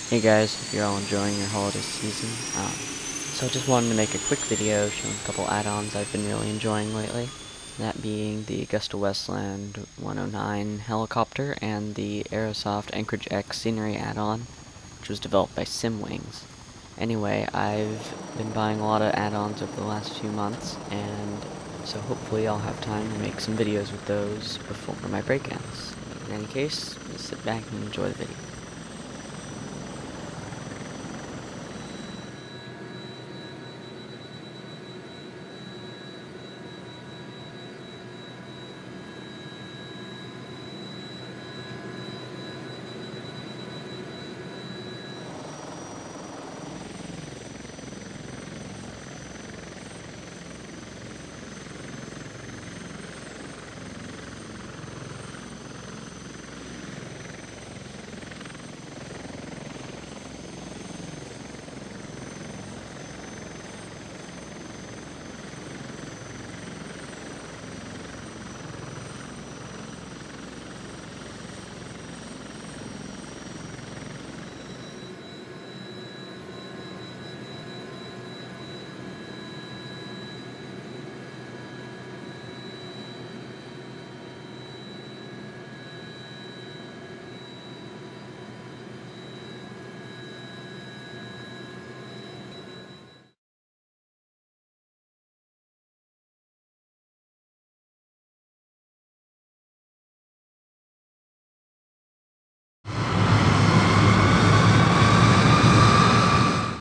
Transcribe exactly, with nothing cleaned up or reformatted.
Hey guys, hope you're all enjoying your holiday season. Um, so I just wanted to make a quick video showing a couple add-ons I've been really enjoying lately. That being the Augusta Westland one oh nine helicopter and the Aerosoft Anchorage X scenery add-on, which was developed by Simwings. Anyway, I've been buying a lot of add-ons over the last few months, and so hopefully I'll have time to make some videos with those before my break ends. In any case, just sit back and enjoy the video.